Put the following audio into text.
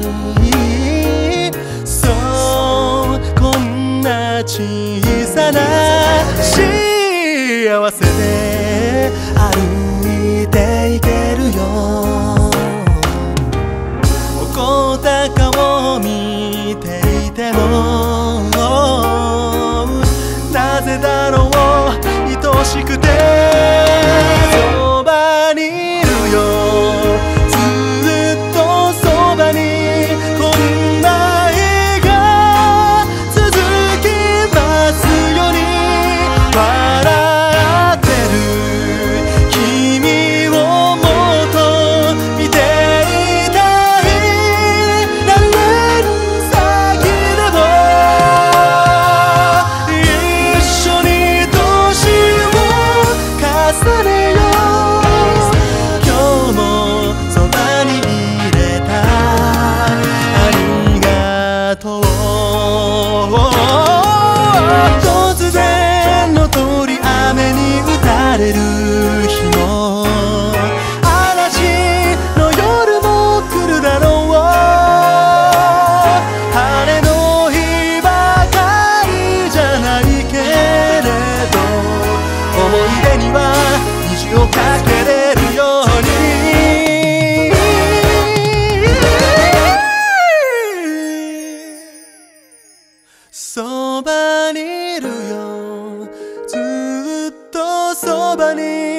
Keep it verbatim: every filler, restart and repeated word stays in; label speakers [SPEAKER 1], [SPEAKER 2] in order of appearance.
[SPEAKER 1] そうこんな小さな幸せで歩いていけるよ。怒った顔を見ていてもなぜだろう愛しくてそばにいるよ。ずっとそばにこんな日が続きますように。笑ってる君をもっと見ていたい。何年先でも一緒に年を重ねよう。今日もそばにいれたありがとう。突然の通り雨に打たれる日も嵐の夜も来るだろう。晴れの日ばかりじゃないけれど思い出には虹をかけれるように。そばにいるよ。ずっとそばに